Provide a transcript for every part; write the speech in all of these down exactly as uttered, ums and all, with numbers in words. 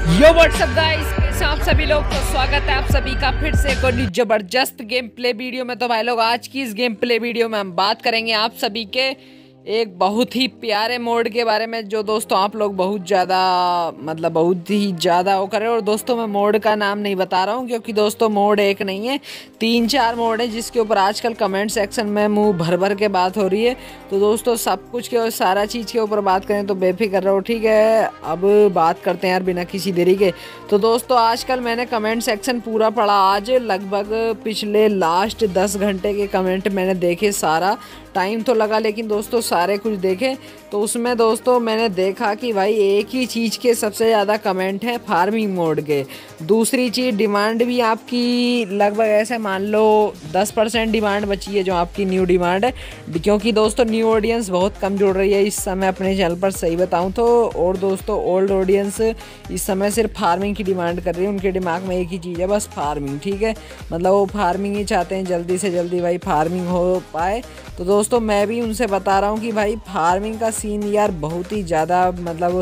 यो WhatsApp guys, कैसे हैं आप सभी लोग। तो स्वागत है आप सभी का फिर से एक और न्यू जबरदस्त गेम प्ले वीडियो में। तो भाई लोग, आज की इस गेम प्ले वीडियो में हम बात करेंगे आप सभी के एक बहुत ही प्यारे मोड के बारे में, जो दोस्तों आप लोग बहुत ज़्यादा मतलब बहुत ही ज़्यादा वो करें। और दोस्तों मैं मोड का नाम नहीं बता रहा हूँ, क्योंकि दोस्तों मोड एक नहीं है, तीन चार मोड है, जिसके ऊपर आजकल कमेंट सेक्शन में मुंह भर भर के बात हो रही है। तो दोस्तों सब कुछ के सारा चीज़ के ऊपर बात करें तो बेफिक्र रहो, ठीक है। अब बात करते हैं यार बिना किसी देरी के। तो दोस्तों आजकल मैंने कमेंट सेक्शन पूरा पढ़ा, आज लगभग पिछले लास्ट दस घंटे के कमेंट मैंने देखे, सारा टाइम तो लगा लेकिन दोस्तों सारे कुछ देखे। तो उसमें दोस्तों मैंने देखा कि भाई एक ही चीज़ के सबसे ज़्यादा कमेंट हैं फार्मिंग मोड के। दूसरी चीज़ डिमांड भी आपकी लगभग ऐसे मान लो दस परसेंट डिमांड बची है जो आपकी न्यू डिमांड है, क्योंकि दोस्तों न्यू ऑडियंस बहुत कम जुड़ रही है इस समय अपने चैनल पर, सही बताऊं तो। और दोस्तों ओल्ड ऑडियंस इस समय सिर्फ फार्मिंग की डिमांड कर रही है, उनके दिमाग में एक ही चीज़ है, बस फार्मिंग, ठीक है। मतलब वो फार्मिंग ही चाहते हैं, जल्दी से जल्दी भाई फार्मिंग हो पाए। तो दोस्तों मैं भी उनसे बता रहा हूँ कि भाई फार्मिंग का सीन यार बहुत ही ज़्यादा मतलब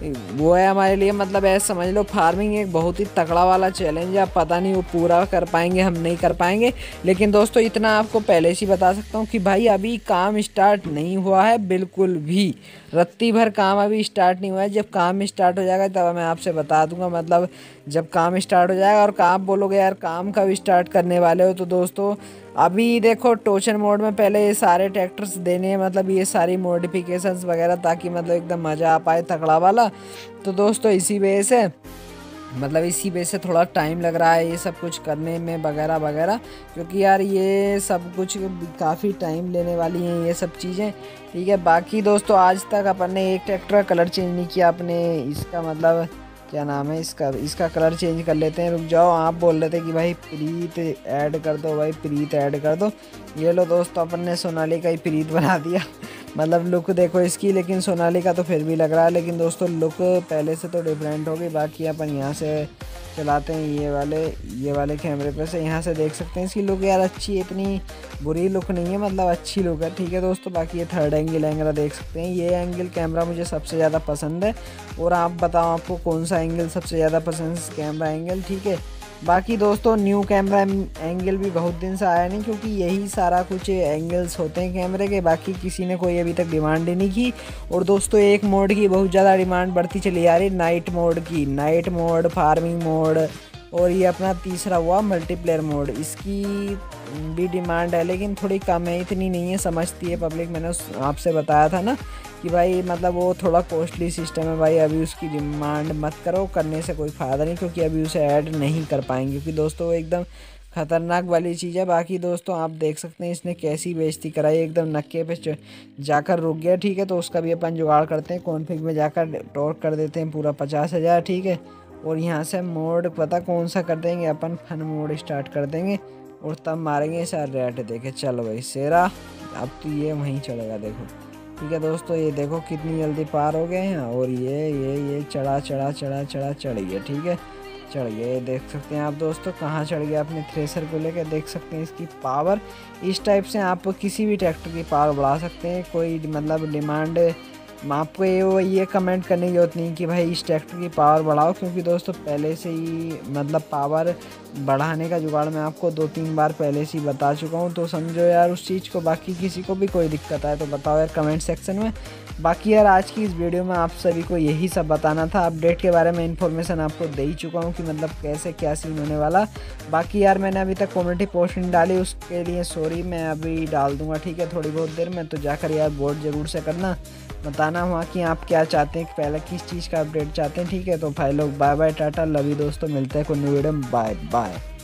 वो है हमारे लिए, मतलब ऐसे समझ लो फार्मिंग एक बहुत ही तगड़ा वाला चैलेंज है। अब पता नहीं वो पूरा कर पाएंगे, हम नहीं कर पाएंगे, लेकिन दोस्तों इतना आपको पहले से बता सकता हूँ कि भाई अभी काम स्टार्ट नहीं हुआ है बिल्कुल भी, रत्ती भर काम अभी स्टार्ट नहीं हुआ है। जब काम स्टार्ट हो जाएगा तब मैं आपसे बता दूंगा, मतलब जब काम स्टार्ट हो जाएगा। और काम बोलोगे यार काम कब स्टार्ट करने वाले हो, तो दोस्तों अभी देखो टोचन मोड में पहले ये सारे ट्रैक्टर्स देने हैं, मतलब ये सारी मॉडिफिकेशंस वगैरह, ताकि मतलब एकदम मज़ा आ पाए तगड़ा वाला। तो दोस्तों इसी वजह से मतलब इसी वजह से थोड़ा टाइम लग रहा है ये सब कुछ करने में वगैरह वगैरह, क्योंकि यार ये सब कुछ काफ़ी टाइम लेने वाली हैं ये सब चीज़ें, ठीक है। बाकी दोस्तों आज तक अपन ने एक ट्रैक्टर का कलर चेंज नहीं किया अपने, इसका मतलब क्या नाम है इसका इसका कलर चेंज कर लेते हैं। रुक जाओ, आप बोल रहे थे कि भाई प्रीत ऐड कर दो, भाई प्रीत ऐड कर दो। ये लो दोस्तों अपन ने सोनाली का ही प्रीत बना दिया। मतलब लुक देखो इसकी, लेकिन सोनाली का तो फिर भी लग रहा है, लेकिन दोस्तों लुक पहले से तो डिफरेंट हो गई। बाकी अपन यहाँ से चलाते हैं ये वाले ये वाले कैमरे पे से, यहाँ से देख सकते हैं इसकी लुक यार अच्छी है, इतनी बुरी लुक नहीं है, मतलब अच्छी लुक है, ठीक है दोस्तों। बाकी ये थर्ड एंगल एंगल देख सकते हैं, ये एंगल कैमरा मुझे सबसे ज़्यादा पसंद है। और आप बताओ आपको कौन सा एंगल सबसे ज़्यादा पसंद है कैमरा एंगल, ठीक है। बाकी दोस्तों न्यू कैमरा एंगल भी बहुत दिन से आया नहीं, क्योंकि यही सारा कुछ एंगल्स होते हैं कैमरे के, बाकी किसी ने कोई अभी तक डिमांड ही नहीं की। और दोस्तों एक मोड की बहुत ज़्यादा डिमांड बढ़ती चली आ रही, नाइट मोड की, नाइट मोड, फार्मिंग मोड, और ये अपना तीसरा हुआ मल्टीप्लेयर मोड, इसकी भी डिमांड है लेकिन थोड़ी कम है, इतनी नहीं है, समझती है पब्लिक। मैंने आपसे बताया था ना कि भाई मतलब वो थोड़ा कॉस्टली सिस्टम है भाई, अभी उसकी डिमांड मत करो, करने से कोई फ़ायदा नहीं, क्योंकि अभी उसे ऐड नहीं कर पाएंगे, क्योंकि दोस्तों वो एकदम ख़तरनाक वाली चीज़ है। बाकी दोस्तों आप देख सकते हैं इसने कैसी बेइज्जती कराई, एकदम नक्के पे जाकर रुक गया, ठीक है। तो उसका भी अपन जुगाड़ करते हैं, कॉन्फिग में जाकर टॉर्क कर देते हैं पूरा पचास हज़ार, ठीक है। और यहाँ से मोड पता कौन सा कर देंगे अपन, फन मोड स्टार्ट कर देंगे और तब मारेंगे सर रेट। देखे चलो भाई शेरा, अब तो ये वहीं चढ़ेगा देखो, ठीक है दोस्तों। ये देखो कितनी जल्दी पार हो गए हैं, और ये ये ये चढ़ा चढ़ा चढ़ा चढ़ा चढ़ गया, ठीक है, चढ़ गया। ये देख सकते हैं आप दोस्तों कहाँ चढ़ गया अपने थ्रेसर को लेकर, देख सकते हैं इसकी पावर। इस टाइप से आप किसी भी ट्रैक्टर की पावर बढ़ा सकते हैं, कोई मतलब डिमांड आपको ये ये कमेंट करने की जरूरत नहीं कि भाई इस ट्रैक्टर की पावर बढ़ाओ, क्योंकि दोस्तों पहले से ही मतलब पावर बढ़ाने का जुगाड़ मैं आपको दो तीन बार पहले से ही बता चुका हूँ, तो समझो यार उस चीज़ को। बाकी किसी को भी कोई दिक्कत आए तो बताओ यार कमेंट सेक्शन में। बाकी यार आज की इस वीडियो में आप सभी को यही सब बताना था, अपडेट के बारे में इन्फॉर्मेशन आपको दे ही चुका हूँ कि मतलब कैसे क्या सीन होने वाला। बाकी यार मैंने अभी तक कम्युनिटी पोस्ट नहीं डाली, उसके लिए सॉरी, मैं अभी डाल दूँगा, ठीक है, थोड़ी बहुत देर में। तो जाकर यार वोट ज़रूर से करना, बताना वहाँ कि आप क्या चाहते हैं, पहले किस चीज़ का अपडेट चाहते हैं, ठीक है। तो भाई लोग बाय बाय, टाटा, लव यू दोस्तों, मिलते हैं कोई न्यू वीडियो में, बाय बाय।